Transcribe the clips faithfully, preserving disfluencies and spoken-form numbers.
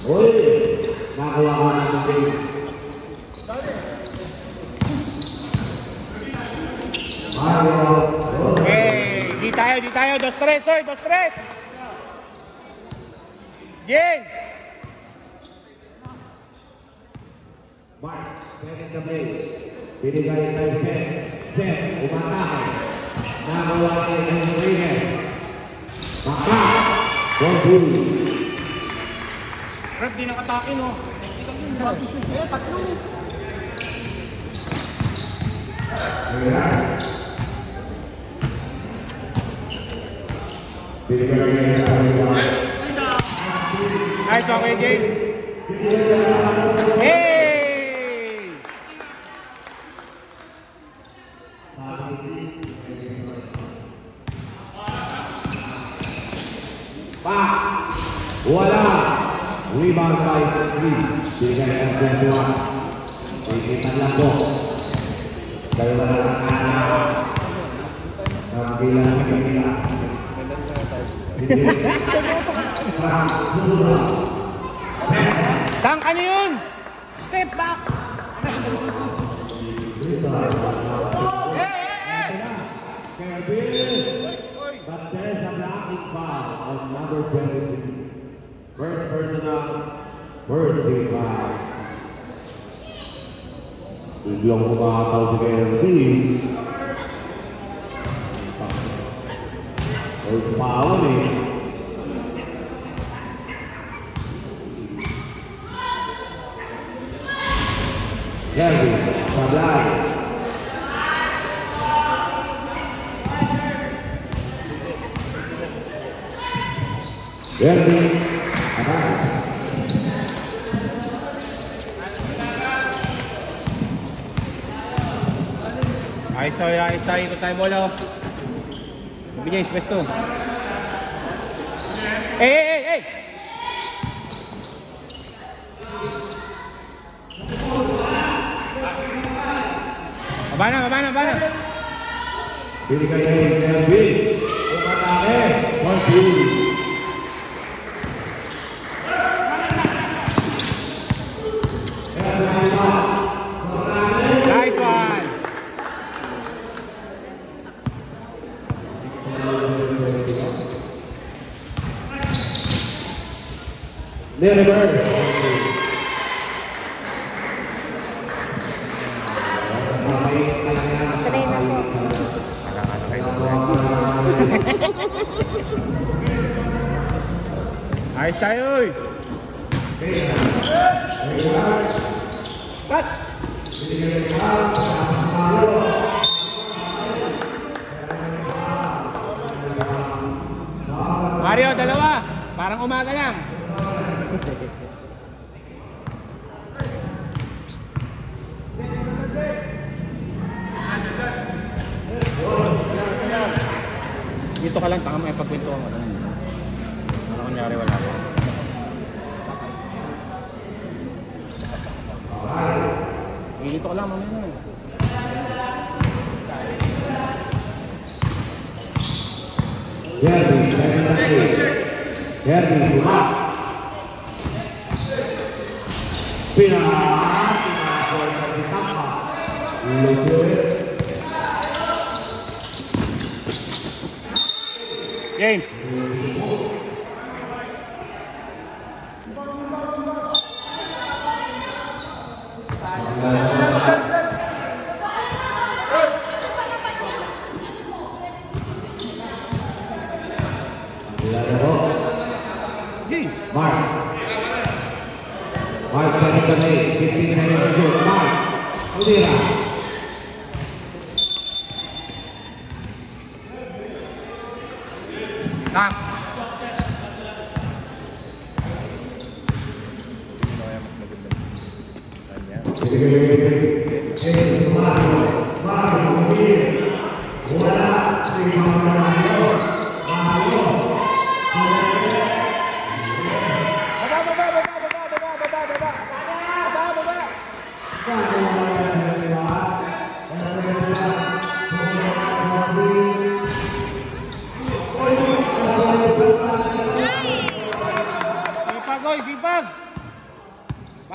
Uy, nakuha ko na ng game. Hey, di tayo, di tayo. Dos tres, oy, dos tres. Jen. Mark, second the play. Binigay kay Jen. Jen, umatake. Nakuha kay Henry. Maka, one two. Rep, di nakatake, no? Eh, tatlo. Nice one, way, James. Hey! Pa! Wala! Rebound by three. Bigay ang twenty-one. Ikitan lang po. Dalawa na lang anak. Nabilang na kanila. Tang, ano yun? Step back! But there's a blocking foul on number twenty-three. First personal, first big foul. Biglang kumakaw si Kelvin. First foul eh. Kelvin, sablay. Kelvin, atas. Ayos tayo, ayos tayo. Ikot tayo bola. Mabigay, space to. Hey, hey, hey, hey! Baba na, baba na, baba na. Binigay kay Kelvin. Umatake. One, two. Nice one. Never. Ayos tayo, oy. Cut. Mario, dalawa. Parang umaga lang. Dito ka lang, tanga may pagkwento ka. Ano kunyari, wala ko. Dito ka lang, mamaya na. Kelvin, Kelvin, bumak. Pinaka, pinaka, pinaka, James. Mark. Mark balik ke lane, fifteen na yung shoot. Mark, Udira. Tang. Sipag, oy, sipag!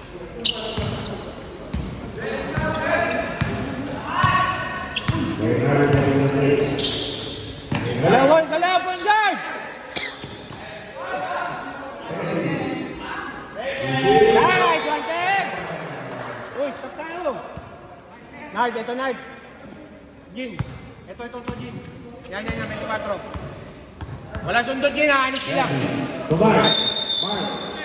Galaw, boy! Galaw, point guard! Nice, one ten! Nard, ito Nard. Jin. Ito, ito, ito, Jin. Yan, yan, yan, twenty-four. Wala sundot, Jin, ha? Anis sila. Bumar. Mark.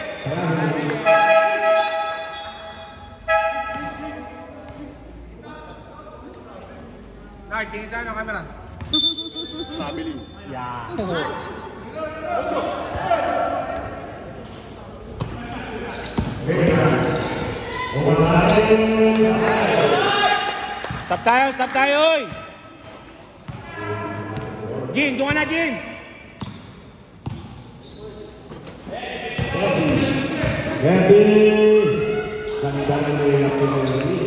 Nard, tingin saan ang camera? Traveling. Yeah. Stop tayo, stop tayo, oy! Jin, doon ka na, Jin! Kevin! Ganda-ganda na yung pinili.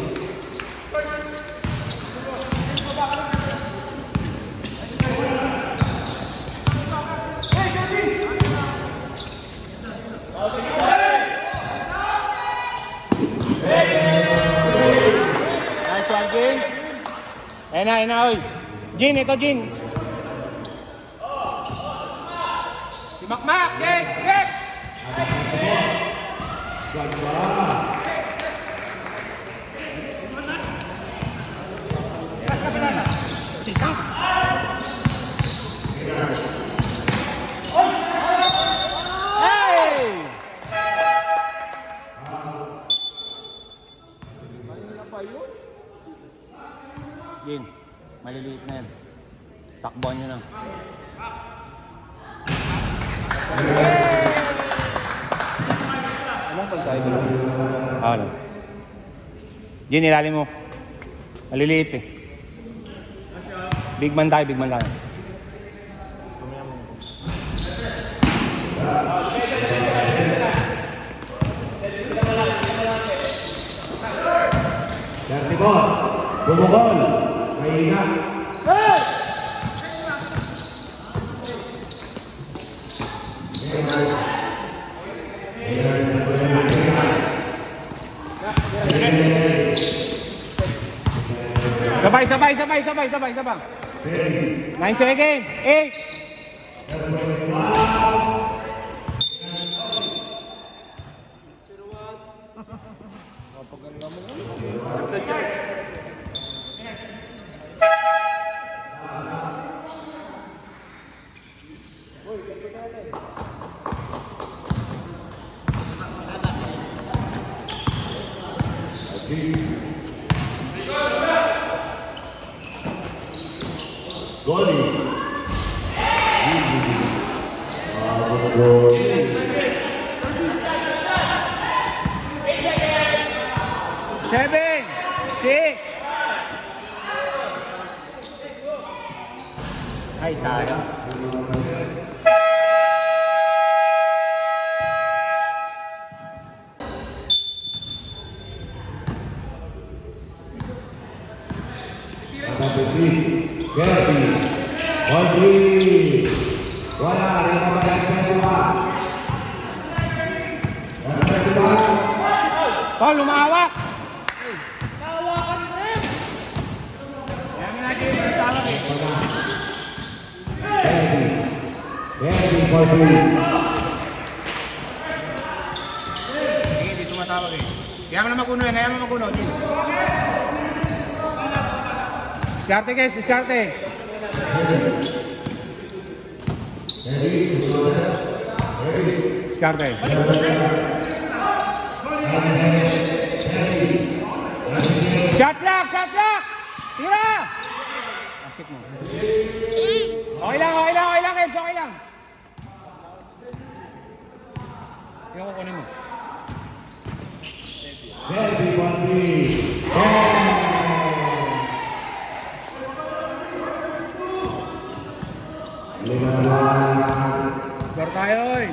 Nice one, Jin. Ayan na, ayan na, oy. Jin, ito, Jin. Si Makmak, Jin, Jin! Jin, maliliit na yan. Takbuhan nyo lang. Alam pala tayo dito. Ah, wala. Jin, ilalim mo. Maliliit eh. Big man tayo, big man tayo. Vertibol. Bumukol. Mahina. Hey! Sabay, sabay, sabay, sabay, sabay, sabay. Nine seconds. Eight. Seven, six. Ay, sayang. Kevin. Audrey. Wala. Rin na magandang dua. Magandang dua. Paul, lumawak. Nawakan rin. Kaya mo natin yung tawag eh. Kevin. Kevin for three. Hindi, hindi tumatawag eh. Kaya mo na maguno yan, kaya mo maguno. Diskarte guys, diskarte. Diskarte. Shot lock, shot lock! Tira! Basket mo. Okay lang, okay lang, okay lang, Kebs, okay lang. Yung kukunin mo. Kevin for three. Score tayo eh.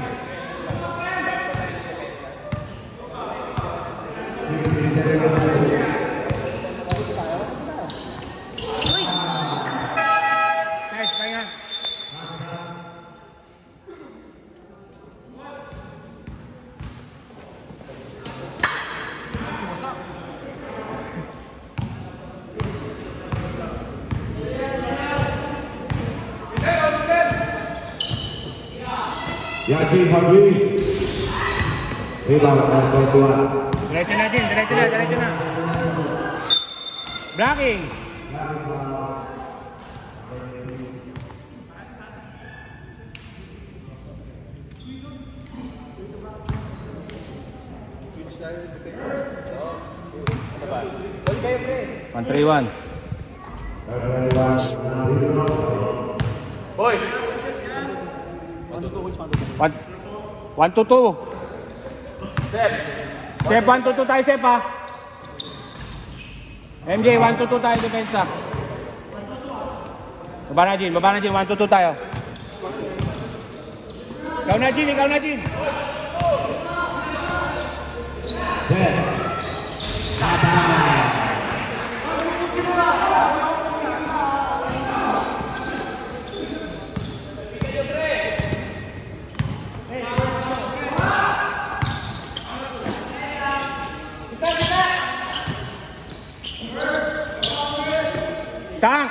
Nice, pahinga. Yaki Fagui. Rebound for dua. Diretso na din, diretso na, diretso na. Blocking. one three one. Boy. One, one to two. Step. Sep, one to two tayo, Sep, ha? M J, one to two tayo, depensa. Baba na, Jin. Baba na, Jin. one to two tayo. Ikaw na, Jin. Ikaw na, Jin. Tank.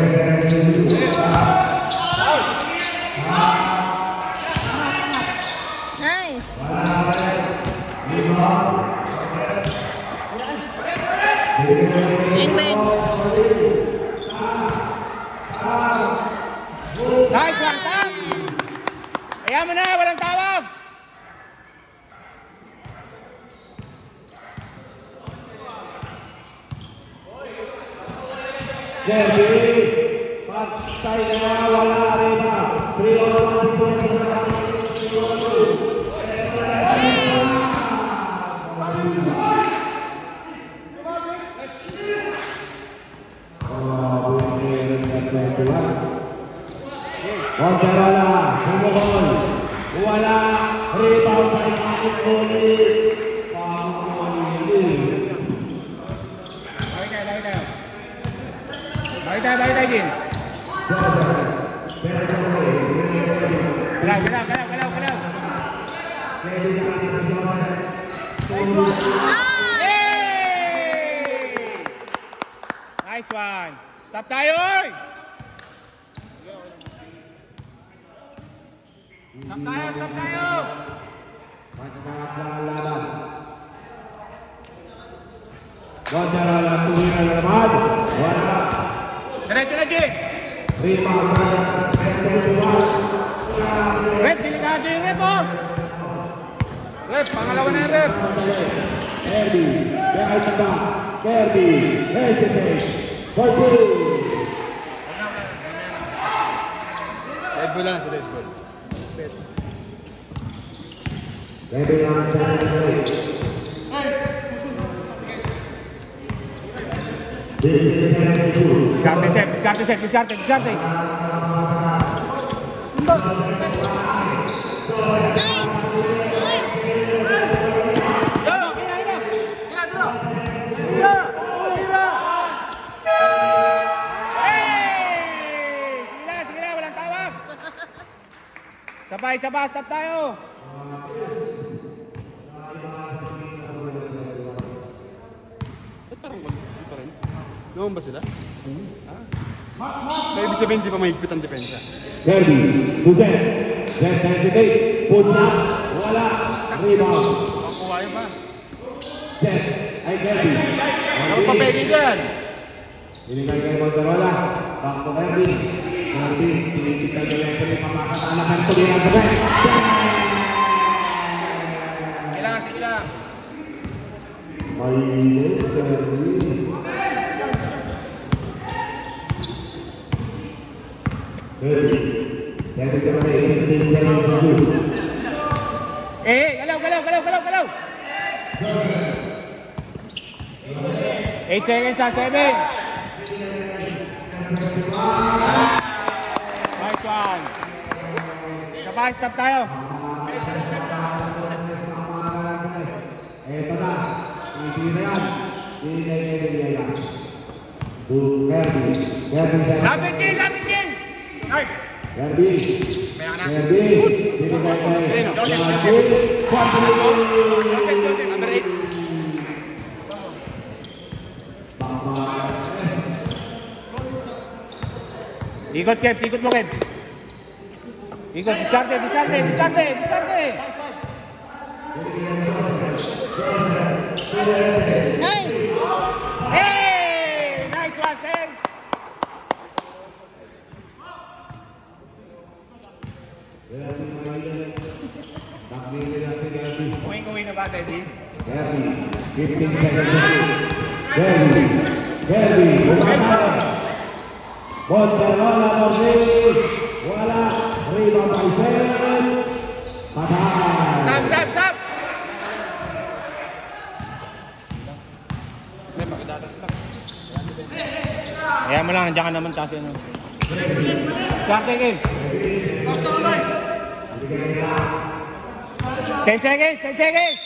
Nice. Bang bang. Nice one, Tank. Ayan mo na, walang tawag. Jadi, patay na wala rin na. three on one. Konterola, Humukol. Wala, rebound sa ikakit kuli. Balik tayo, balik tayo, Jin. Galaw, galaw, galaw, galaw, galaw. Hey! Nice one. Stop tayo, oy! Stop tayo, stop tayo! Konterola, tuloy na naman. Wala. Diretso na, Jin! Rep, delikado yung rep, oh! Rep, pangalawa na yung rep! Kirby, behind the back. Kirby, hesitate. For two. Red Bull lang sa Red Bull. Kirby on seven six. Diskarte, Sep, diskarte, Sep, diskarte, diskarte! Nice. Nice. Hey! Sige na, sige na, walang tawag! Sabay, sabay, stop tayo! Ba't parang mag-higpit pa rin? Noon ba sila? Ah. May ibig sabihin, di pa mahigpit ang depensa. Kirby, Buzet, Zen hesitate. Punta, wala. Rebound. Makuha yun ba? Zen, ay Kirby. Ano pa pwede dyan? Binigay kay Konterola. Back to Kirby. Kirby, tinitignan niya yung pwede pamakasalakan ko din ang Buzet. Kailangan, sige lang. Mainit, Kirby. Kirby. Kirby ka na rin. Eh, galaw, galaw, galaw, galaw, galaw! eight seconds sa seven. Nice one. Sabay, stop tayo. Eto na. Hindi na yan. Hindi na yan. Kirby. Kirby. Lapit, Jin, lapit, Jin! Ay! Kirby. Kirby. Hindi na yan. Joseph, Joseph, number eight. Ikot, Kebs, ikot mo, Kebs. Ikot, diskarte, diskarte, diskarte, diskarte! Nice. Hey! Derby Maiden. Takbir natin Derby. Uwing-uwi na ba, Teddy? Derby. fifteen seconds. Derby. Derby. Bukasan. Monterola Morris. Wala. Rebound by seven. Patay. Stop, stop, stop! May makadatas lang. Kaya mo lang, nandiyan ka naman kasi ano. Start the game. ten seconds, ten seconds!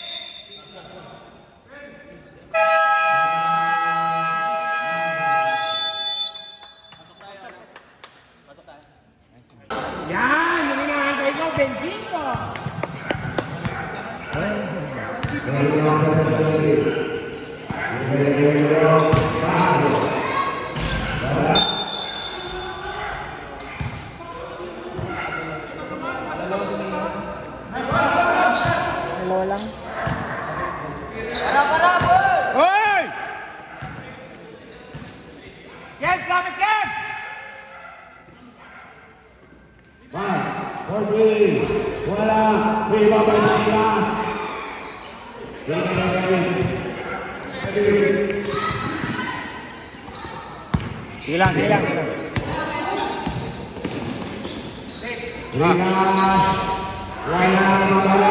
Yan! Yung inaantay ko, Benjin ko! Dalawa lang. Hoy! Yes, come again! Five, four, three. Wala. Rebound by seven. Sige lang, sige lang, sige lang. Wala. Wala. Wala.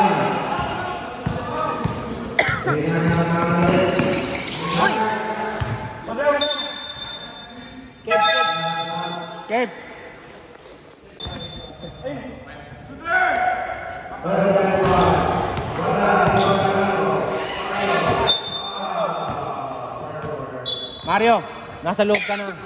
Uy! Kev! Mario, nasa loob ka na.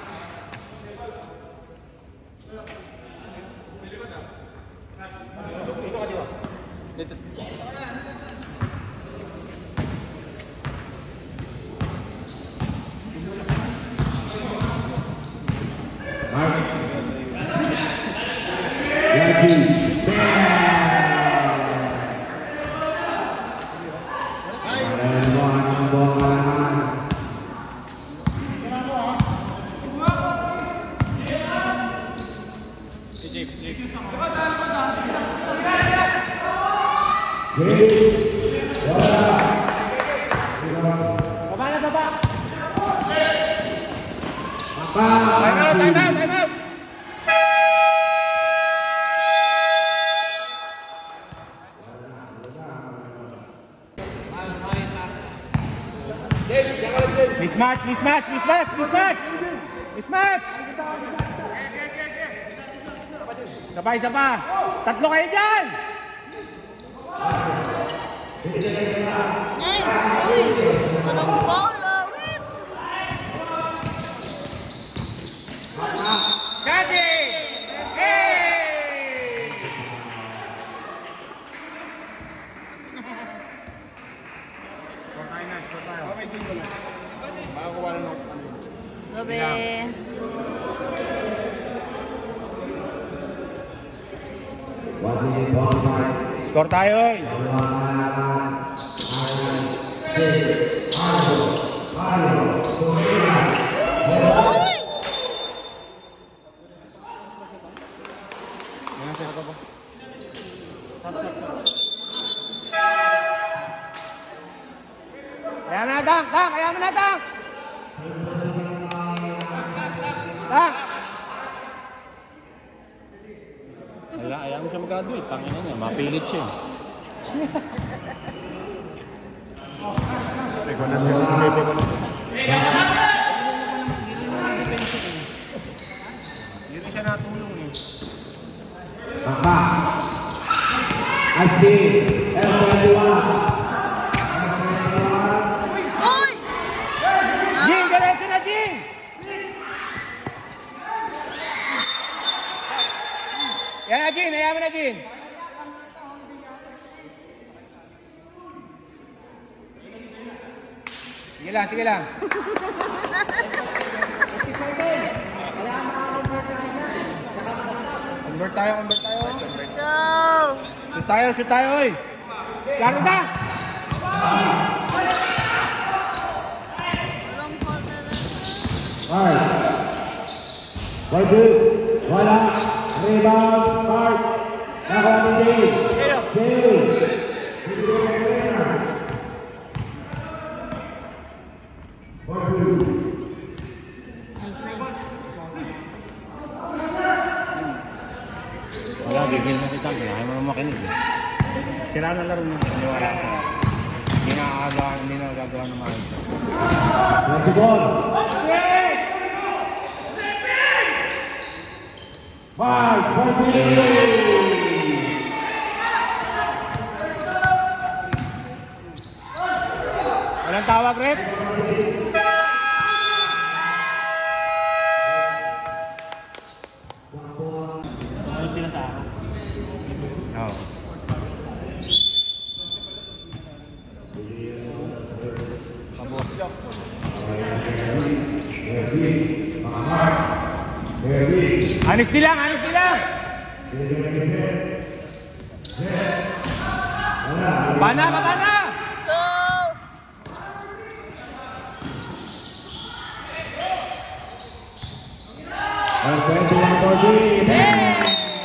Mark. Yakin. Baba na, baba! Time out, time out, time out! Mismatch, mismatch, mismatch, mismatch! Mismatch! Sabay, isa pa! Tatlo kayo dyan! Nice! Uy! Anong bola? Whip! Daddy! Hey! Okay, din ko lang. Makakuha na ng ano. Gabi. Score tayo eh! Uy! Kaya mo na, Tank! Tank! Kaya mo na, Tank! Tank! Wala, ayaw mo siya mag-graduate. Tangina niya, mapilit siya. Ikaw na siya. Ikaw na siya. Hindi rin siya natulong eh. Maka. Asti. L twenty-one. Uy! Jing! Diretso na, Jing! Yan na, Jing! Ayaw mo na, Jing! Sige lang, sige lang. Convert tayo, convert tayo. Let's go! Shoot tayo, shoot tayo, oy! Laro na! Long ball na lang. Five. Four, two. Wala. Rebound. Start. Nakuha ni Jay. Jay. Nice, nice. Wala, gigil na si Tag. Ayaw mo naman makinig eh. Sira na laro niya. Paniwala ko. Hindi na agawa, hindi na gagawa ng maayos. Twenty ball. Five, forty. Walang tawag, Rep? Sunod sila sa araw. Oo. Honesty lang, honesty lang! Pana, pana! Let's go! And twenty-one forty. Hey!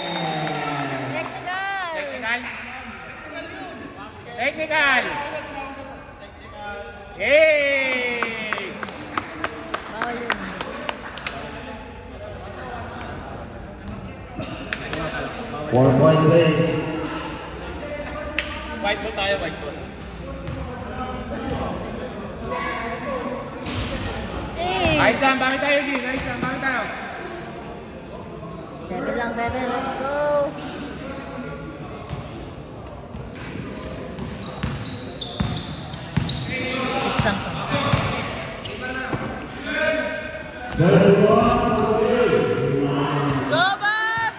Technical! Technical! Yay! Bawal yun. Four point play. White ball tayo, white ball. Hey! Ayos lang, bakit tayo, G? Ayos lang, bakit tayo? Seven lang, seven. Let's go! Six lang po. thirty-one forty. Go, Bob!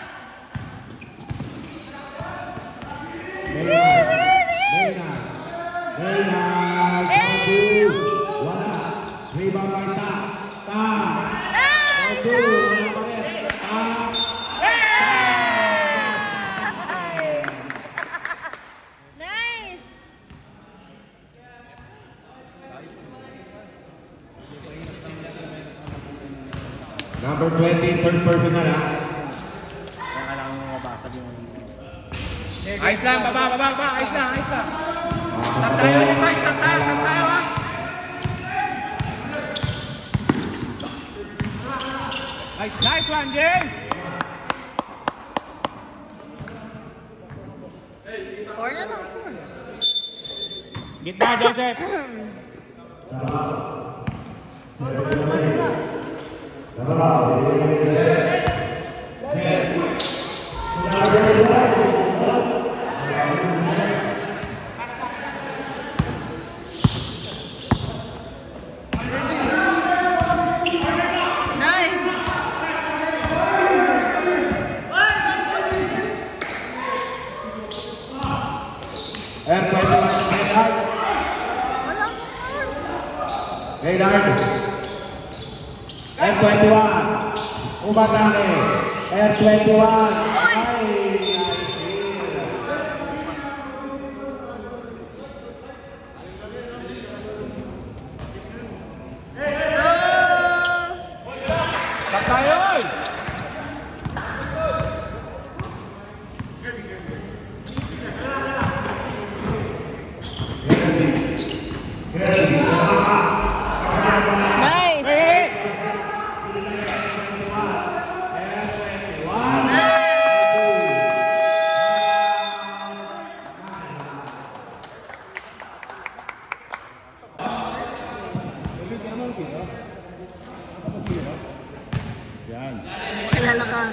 Reyna. Reyna. Hey! Wala. Rebound by Ta. Ta. Ah! Two. Wala pa rin. Ta. Nice! Number twenty, third person na lang. Kailangan mo mabasag yung... Ayos lang, baba, baba, baba, ayos lang, ayos lang. Stop tayo, Levi, stop tayo, stop tayo, ha? Nice, nice one, James! Four na lang, four. Gitna, Joseph! Nice! And twenty-one, Maynard. Wala ko. Maynard. And twenty-one. Umatake. And twenty-one. Ay, Go! Stop tayo, oy! Nice! Hey! Kilala ka.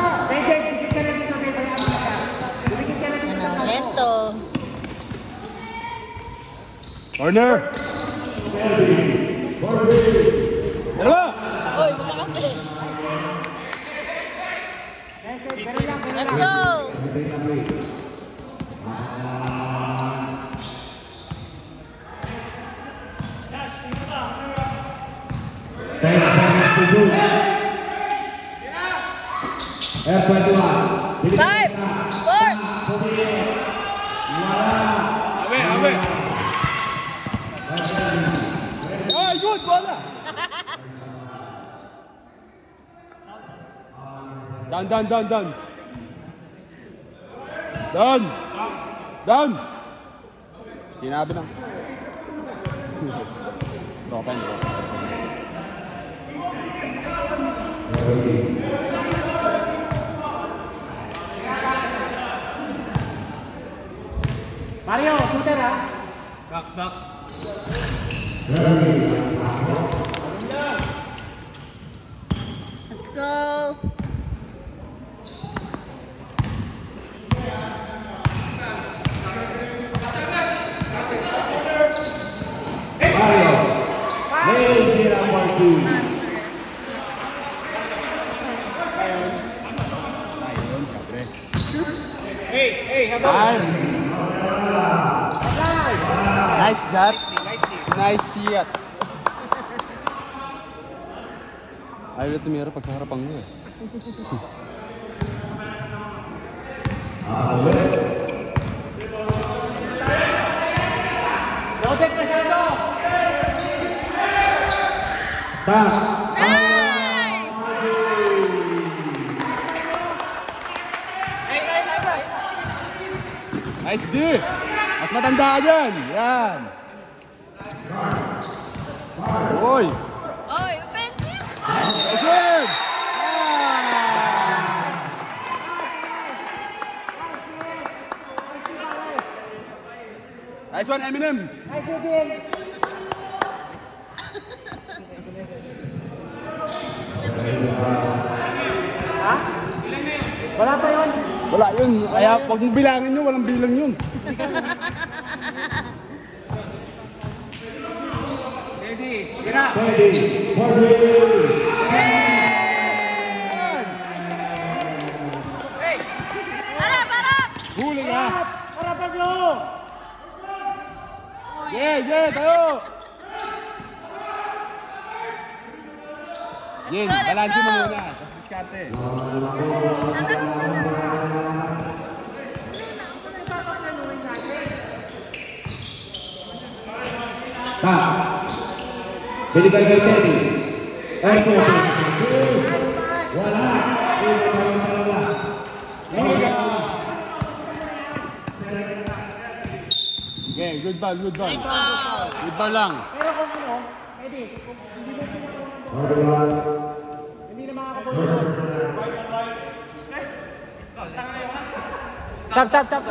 Ano, eto. Corner! Dalawa! Uy, magkakampi. Let's go! ten seconds to go. And twenty-one. Five, four, Awe, awe! Ay, good! Bola! Down, down, down, down. Down! Down! Sinabi lang. Open, open. Mario, shooter ha? Box, box. Let's go. Lady number two. Hey, hey, how about Nice shot. Nice shot. Ayaw na tumira pag sa harapan mo eh. Robert Masyado? Pass. Nice! Hey, hey, hey, hey. Nice D. Mas matanda ka dyan. Yan. Uy. Oy, offensive! Nice win. Nice one, Eminem. Nice shooting. Ha? Wala pa yun. Wala yun. Kaya pag mo bilangin nyo, walang bilang yun. Ready, get up. Ready. Ready. Hey, Harap, harap! Huli ka. harapan nyo. Yeah, yeah, tayo. Yen, go, let's balansin mo go. muna. Tapos diskarte. Sana mo pala. Pass. Binigay kay Teddy. Echo. Wala. Okay, good ball, good ball. Nice ball. Good ball lang. Pero kung ano, Eddie, kung hindi mo hindi na makakapulong. Stop, stop, stop.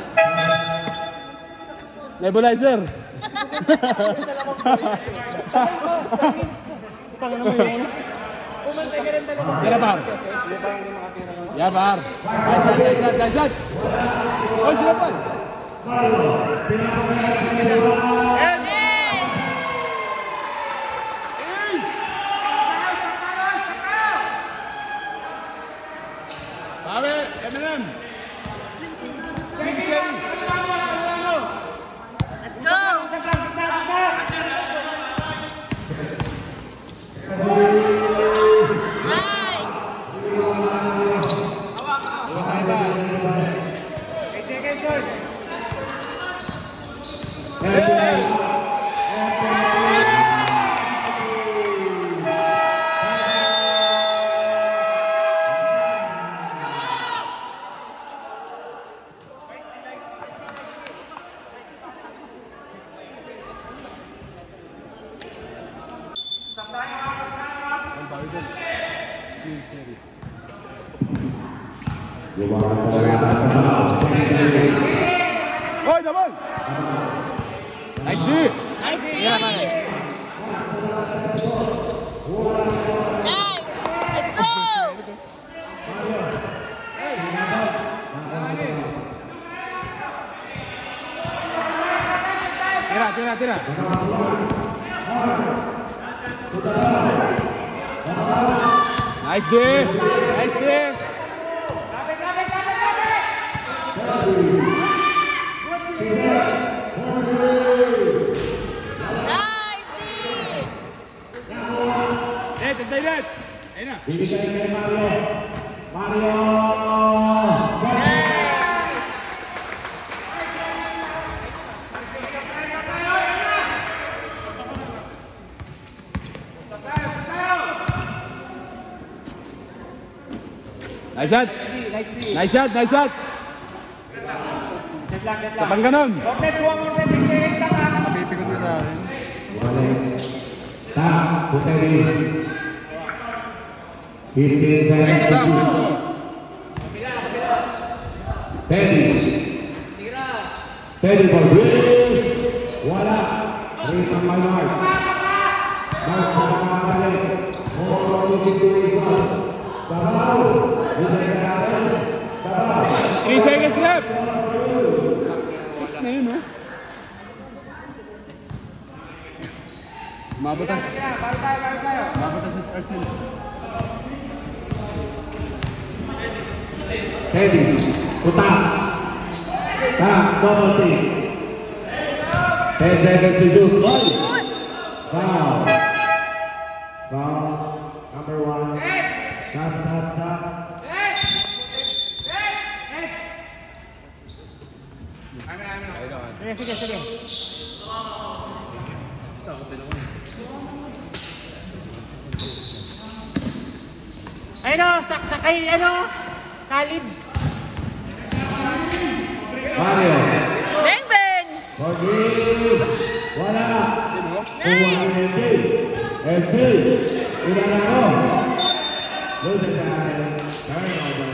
Nebulizer. Umantay ka rin talaga. Tira bar. Ya bar. Nice shot, nice shot, nice shot. Oh, silapan. Pare, Eminem. Slim Shady. Let's go! Nice! Hoy, double. Nice D. Nice D! Nice! Let's go! Tira, tira, tira. Nice D. Nice D. Nice D! Eh, tantay net. Ayun na. Binigay kay Mario. Mario. Nice shot. Nice shot, nice shot. Get lang, get lang. Sabang ganon. Cortez, huwag Cortez. eighty-eight lang ha. Napipikot ko na rin. Ta, Puteri. fifteen seconds. Teddy. Teddy for British. Wala. Rita Maynard. Mark Pagkakabalik. More looking to result. Davao. With the Davao. three seconds left. Tapos na yun, ha? Mabatas. Mabatas sa Arsenal. Teddy. Puta. Ta, double team. ten seconds to do. Foul. Foul. Number one. Stop, stop, stop. Sige, sige, sige. Ayun o, sak sakay, ano? Khalid. Mario. Bang bang! Forgive. Wala. Nice! M P. M P. Ilan ako. Lose it time. Turnover.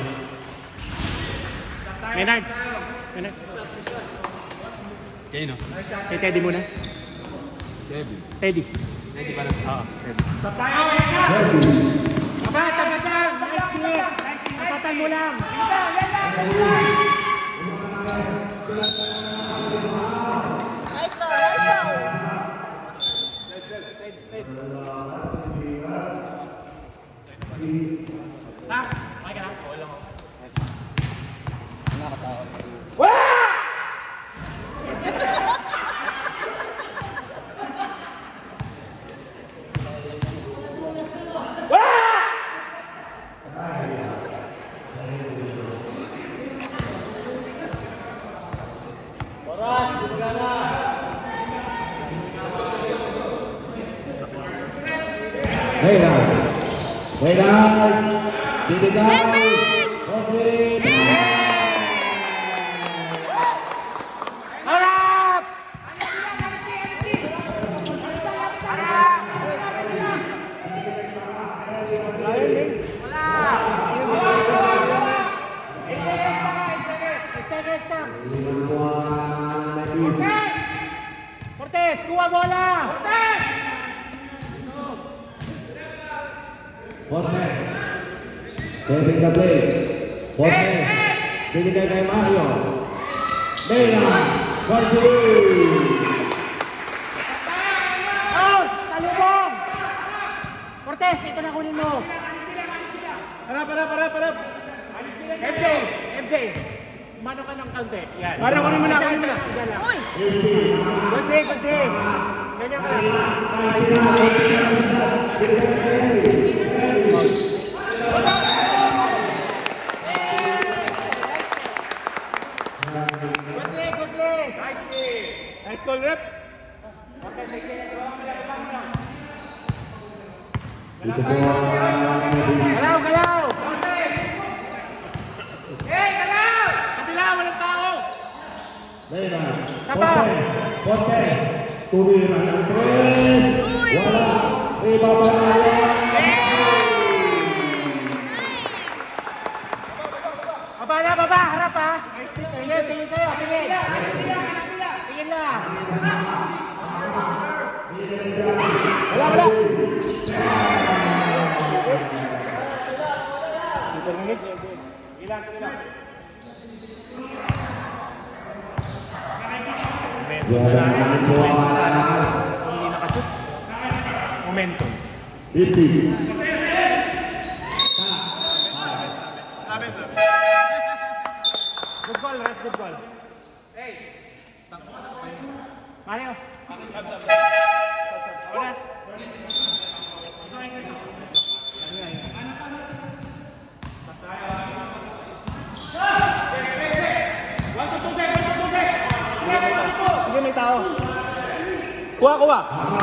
Maynard. Maynard. Kayo, no? Kay Teddy muna. Teddy. Teddy. Teddy pa lang. Oo, Teddy. Teddy. Taba, taba lang. Nice hit. Tapatan mo lang. Nice foul, nice foul! Ha? Okay ka na? Okay lang. Hey now. Hey now. Did it down. Okay. Harap! Cortez, kuha bola! Cortez! Forte. Taking the play. Forte. Binigay kay Mario. Mela. Forte. Oh! Salubong! Cortez, ito na kunin mo. Harap, harap, harap, harap. M J! M J! Mano ka ng kaunti. Yan. Harap, kunin mo na, kunin mo na. Yan lang. Uy! Good day, good day. Ganyan ka lang. Good day, good day. Nice day. Nice call, rep. Dito po ang Galaw, galaw. Kabila, walang tao. Mela. Sapa. Forte. Forte. Tuwiran ang tres. Wala. Iba pa na. Baba na, baba. Harap ha. Tingin, tingin kayo. Tingin. Tingin lang. Wala, wala. Super minutes. Ilan, ilan. Hindi nakashoot. Momentum. fifty. Good goal, Red. Good goal. Hey. Mario. Sige, may tao. Kuha, kuha.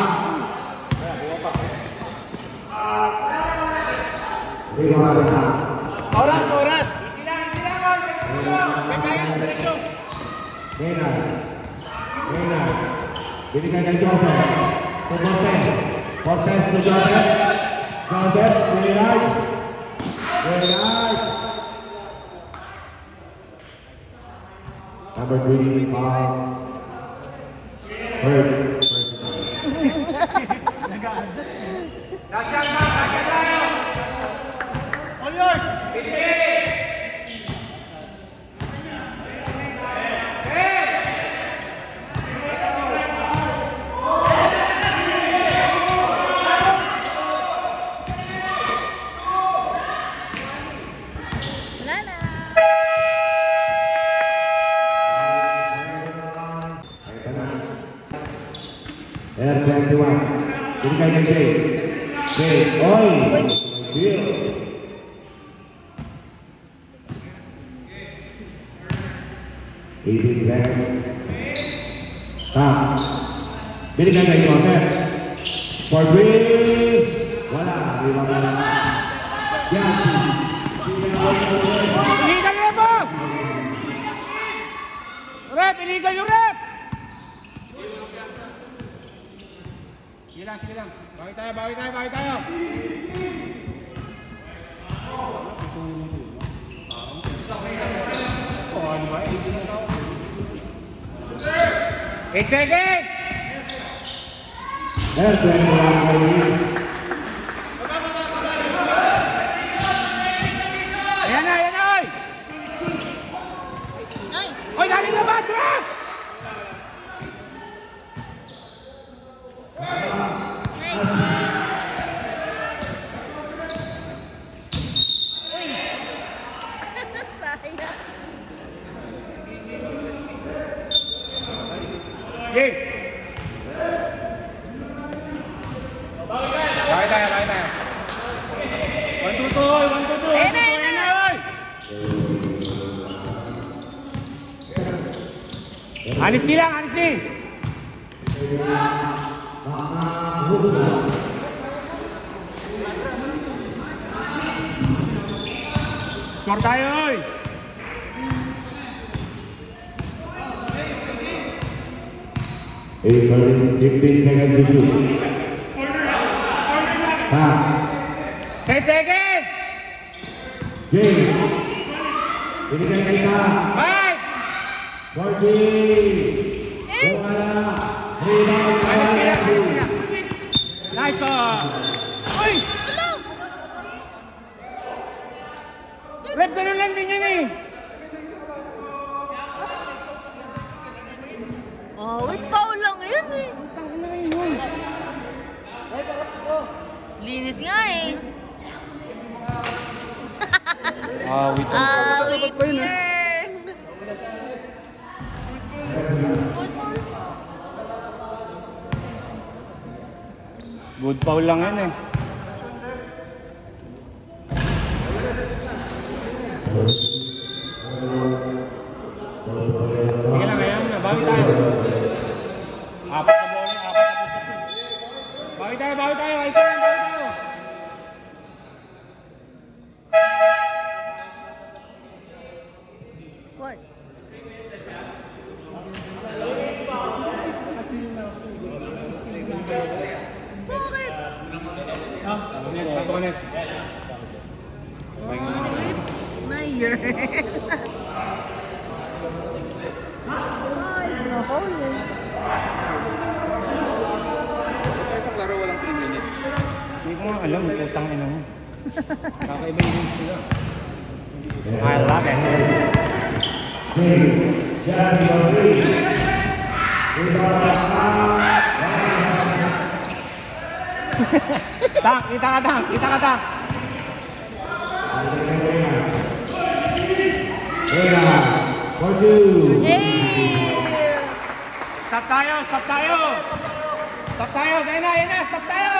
Iba pa na. Oras, oras. Renan. Renan. Binigay kay Joseph. To Cortez. Cortez to Joseph. Joseph, very right. Very right. Number three, foul. Third. All yours! Wala na. Air twenty-one. Binigay kay Jay. Jay, oy! Bill. eighteen seconds. Tap. Binigay kay Joseph. For three. Wala. Iwan na lang. Yan. Iligan yung rep mo! Rep! Iligan yung rep! Sige lang, sige lang. Bawi tayo, bawi tayo, bawi tayo! Eight seconds! Air twenty-one. Ayan na, ayan na, oy! Nice. Oy, dali na ba, sira? Uy. Sayang. Game! Bawi tayo, bawi tayo. One, two, two, oy, one, two, two. Ayan na, ayan na. oy! Anis bilang, anis ni! Score tayo, oy! eight minutes, fifteen seconds to shoot. Tap. ten seconds! Jay. Binigay kay Tap. Five! forty. Eh. Wala. Rebound. Anis bilang, anis bilang. Nice score! Uy! Hello. Rep, ganun lang din yun eh! Oh, wait, foul lang yun eh. Linis nga eh. Ah, wait. Ah, wait yan. Good foul lang yan eh. Sige lang, ngayon na. Bawi tayo. Apat na bola, apat na posisyon. Bawi tayo, bawi tayo. Ayos na, bawi tayo. What? Bakit? Pasok ka net. Nayer. Nice na foul eh. Isang laro walang three minutes. Hindi ko nga alam, utang ina mo. Kakaiba yung games nila. I love it. Jay. Jay, number three. Rebound. Tang, kita ka tang, kita ka tang. Rebound. For two. Hey! Stop tayo, stop tayo. Stop tayo, gaya na, gaya na, stop tayo.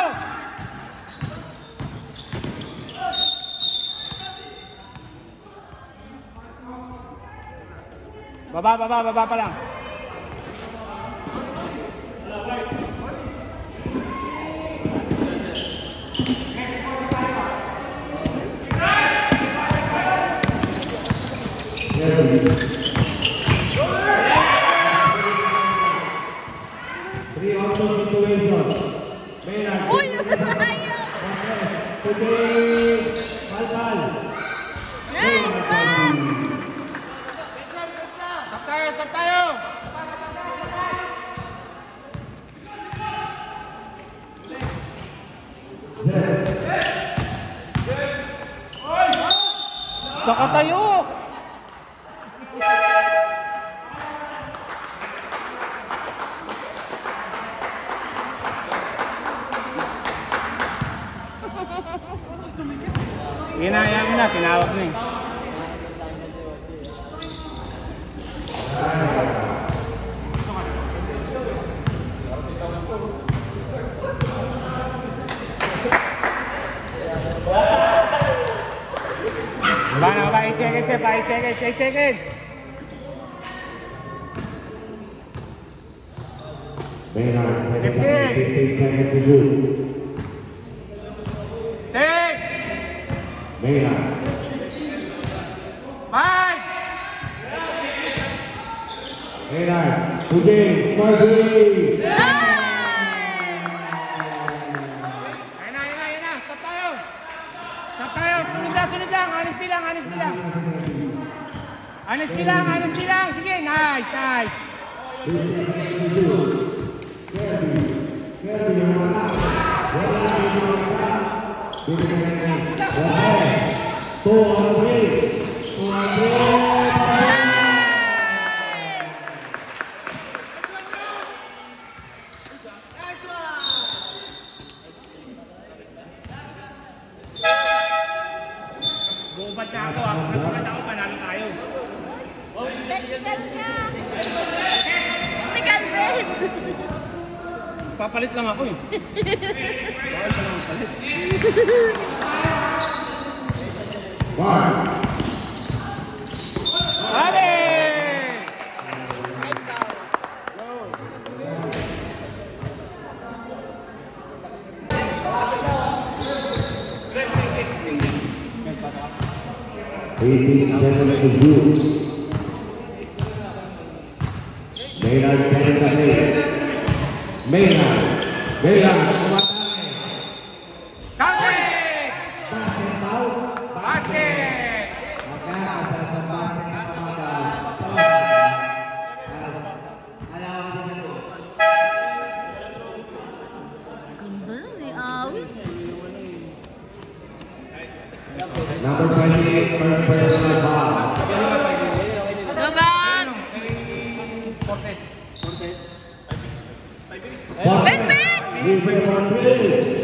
Baba, baba, baba pa lang. Jay. stop tayo! Nakatayo! Ginaya mo na, tinawag na eh. Paano ba? eight seconds eh, eight seconds, eight seconds. fifteen. ten. five. Today, Margie. Ayun na, ayun na, ayun na. Stop tayo. Stop tayo. Sunod lang, sunod lang. Honesty lang, honesty lang. Honesty lang, honesty lang. Sige, nice, nice. Two on three. Two on three. Bubat na ako, ako nagbubat ako, panalo tayo. Tigal niya. Tigal rin. Papalit lang ako eh. One. Ate! eighteen seconds to go. Maynard second na place. Maynard. Maynard. Kumatay. Counting! Basket foul. Basket! Magkakasal sa basket ng pamangkal. Alam mo din ito. Ganda nun eh, awi. Number twenty-eight, third personal foul. Gaban! Cortez. Ben, Ben! Three for three.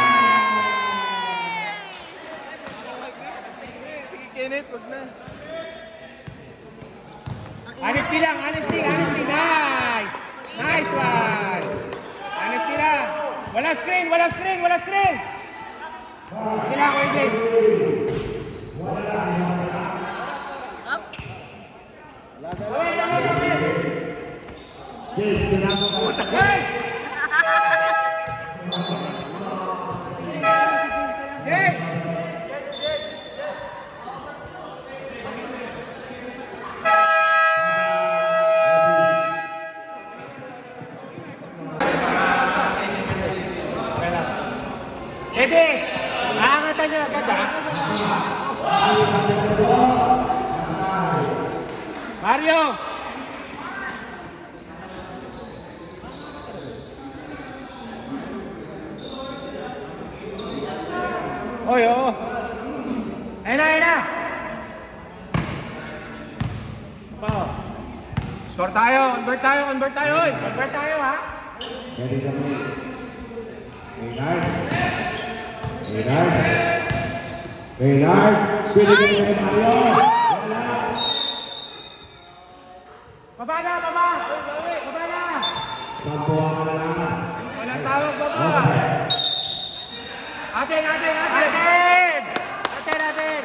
Honesty lang, honesty, honesty. Nice! Nice one! Honesty lang. Wala screen, wala screen, wala screen! Sige lang, wait, wait. Jake, kailangan mo. Hey! Jake! Ede, aangatan niyo agad ha. Mario! Oy, oo. Ayun na, ayun na. Pa. Score tayo, convert tayo, convert tayo, oy. Convert tayo ha. Ready kami. Maynard. Maynard. Maynard. Pinigyan kay Mario. Wala. Baba na, baba. Baba na. Sampo ang kalaman. Walang tawag, baba. Atin, atin, atin. Atin! Atin, atin.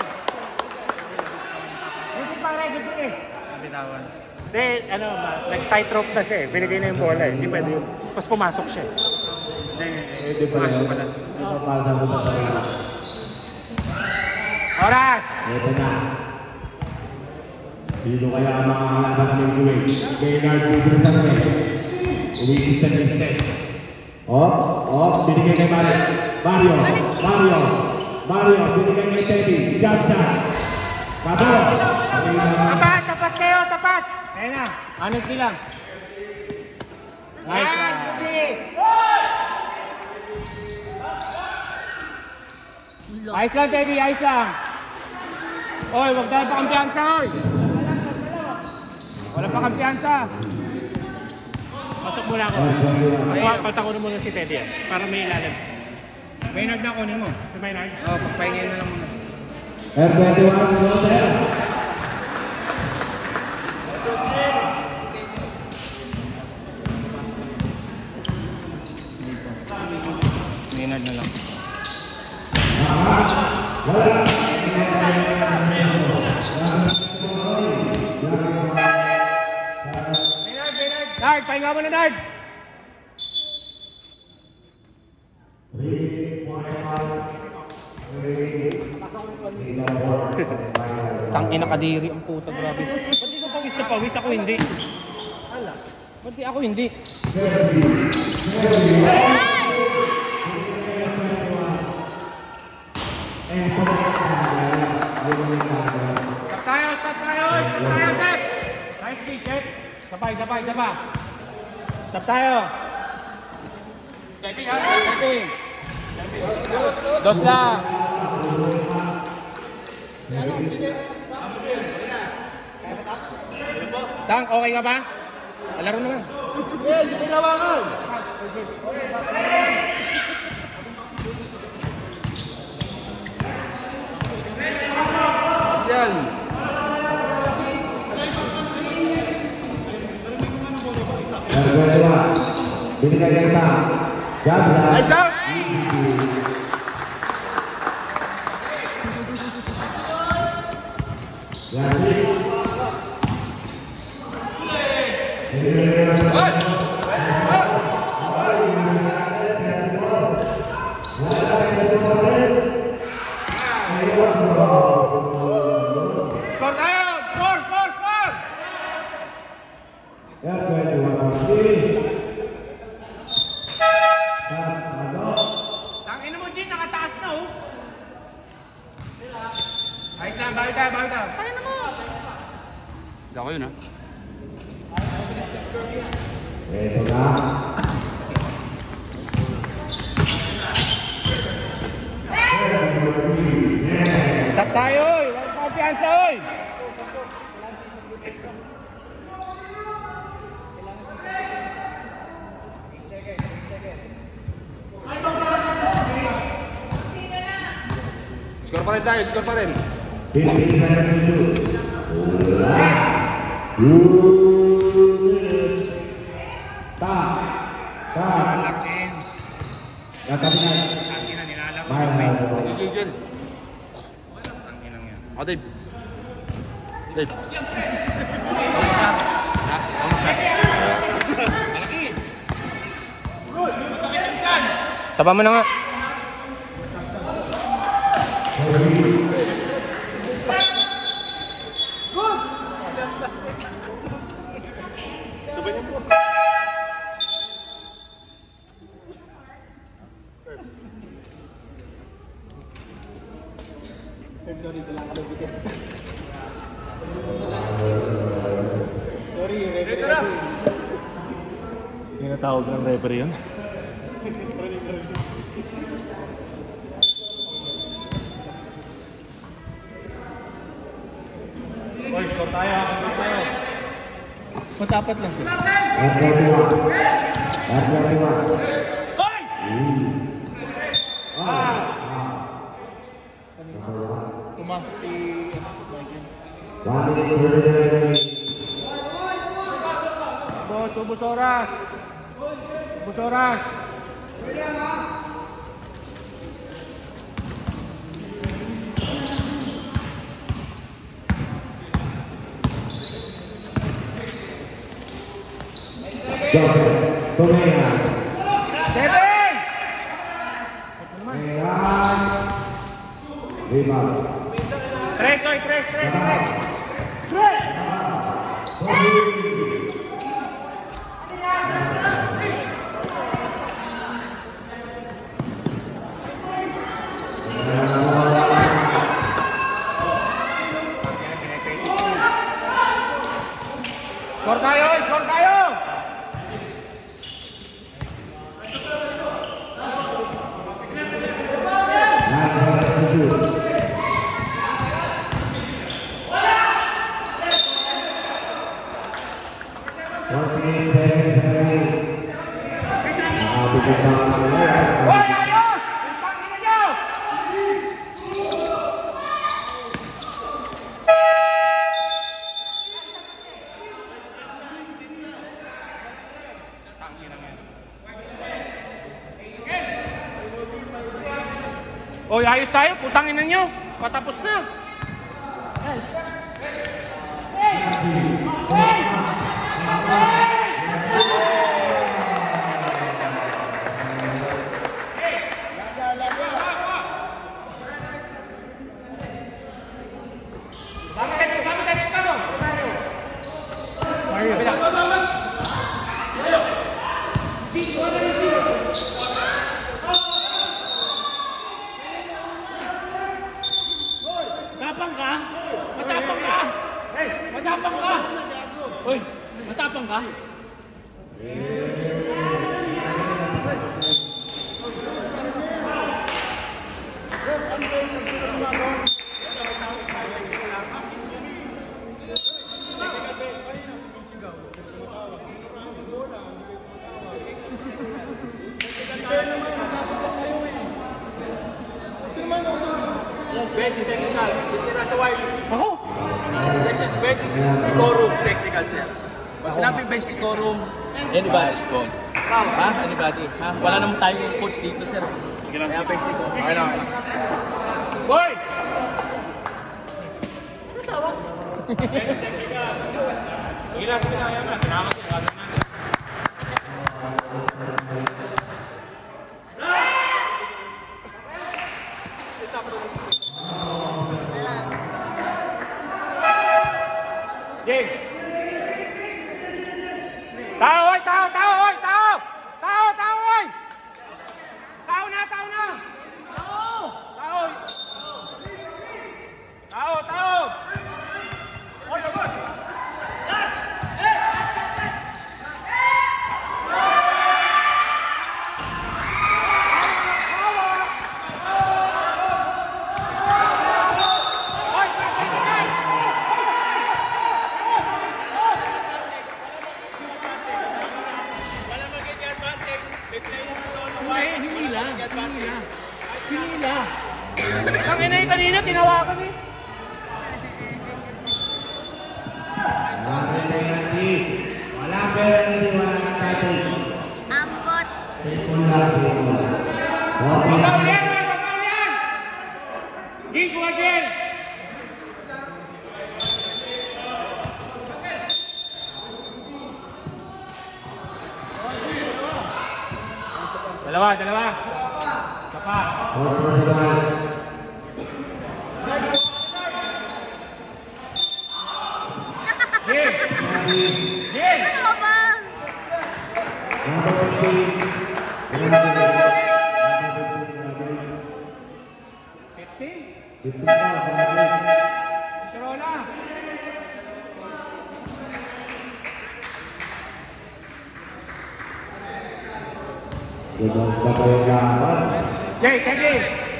Hindi pa rin, hindi eh. Bitawan. Hindi, ano, ma- nag-tightrope na siya eh. Binigay na yung bola eh. Hindi pwede yun. Tapos pumasok siya eh. Pwede pa rin. Ipapasa mo sa kanila. Oras! Ito na. Sino kaya ang mga kalaban namin Kuwait? Maynard Wilson sa net. Uwi sa net. Oh, oh, binigay kay Mario. Mario, Mario, Mario, binigay kay Teddy. Jump shot. Kabo. Tapat, tapat kayo, tapat! Ayan na. Honestly lang. Nice. Yan, ah. Rudy. Ayos lang, Teddy. Ayos lang. Oy, huwag tayo pa kampiyansa, oy. Wala pa kampiyansa. Pasok muna ako. Mas pagtako na muna si Teddy yan. Para may ilalim. Maynard na kunin mo. Si Maynard? Oo, oh, pagpahingin na lang muna. R twenty-one, Roser. Maynard na lang. Maynard, Maynard. Nard, pahinga mo na, Nard. Tangina kadiri ang puta, grabe. Ba't di ko pawis na pawis? Ako hindi. Ala, ba't di ako hindi? Stop tayo, stop tayo! Stop tayo, stop! Nice speed, check. Sabay, sabay, sabay. Stop tayo. Stepping, ha? Stepping. Dos lang. Tang, okay ka ba? Alaro naman. Eh, hindi pinawakan. Yan. R twenty-one. Binigay kita. Gabla. Nice out! Score tayo! Score, score, score! R twenty-one. Three. Tangina mo, Jin, nakataas na, oh. Ayos lang, bawal tayo, bawal tayo. Kaya na mo! Hindi ako yun, ha? Ito na. Stop tayo, oy! Walang kumpiyansa, oy! Score pa rin tayo, score pa rin. fifteen seconds to shoot. Stop. Stop. Lakin. Gagawin na. Tangina, nilalang ko Mahal yung na. may. Jujel. Tanginang yan. O, Dave. Dave. Saba mo na nga. Tinatawag ng referee yun. Boy, score tayo, score tayo. Matapat lang sila. R twenty-one. R twenty-one. Hoy! Pumasok si... One minute thirty-nine. Boss, ubos oras. Ubos oras. Joseph Tumena. Seven! Mehan. Rebound. Tres, oy, tres, tres, tres. Score tayo, score tayo! Hoy, ayos! Pangina nyo! Hoy, ayos tayo, putangin na nyo. Patapos na. Matapang ka? Matapang ka? Matapang ka? Uy, matapang ka? Bench technical, hindi na sa wire. Ako? Yes, bench decorum technical sir. Pag sinabi bench decorum, anybody's phone. Ha? Anybody? Ha? Wala naman tayong coach dito sir. Sige lang. Kaya bench decorum. Okay lang. Boy! Ano tawag? Bench technical. Ilas ko na yan na. Tinakas ko na. Jake! Tao, oy! Tao! Tao, oy! Tao! Tao! Tao, oy! Tao na! Tao na! Tao! Tao! Tao! Tao! Oy, labot! Last! Hinila. Hinila. Hinila. Ang inay kanina, tinawakan eh. Wala pera hindi wala tatay. Ambot. Pagkaw yan, oy! Pagkaw yan! Ging ko again! Dalawa, dalawa. Sapa. Ging! Ging! Ano ba? Corona! Jay, Teddy!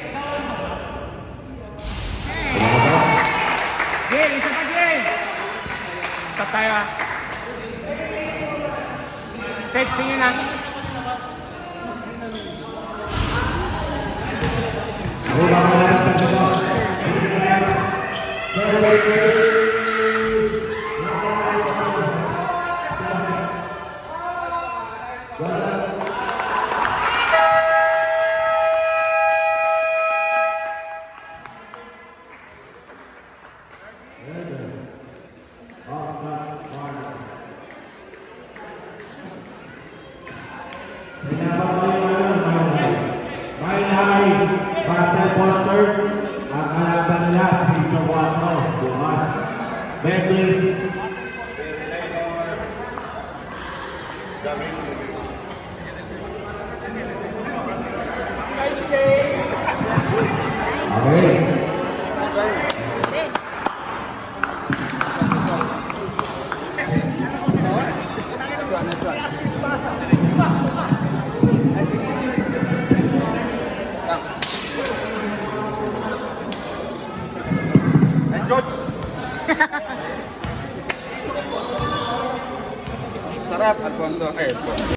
Jay, isa pa Jay! Stop tayo ah. Ted, singin na. Nice game. lang sa akin.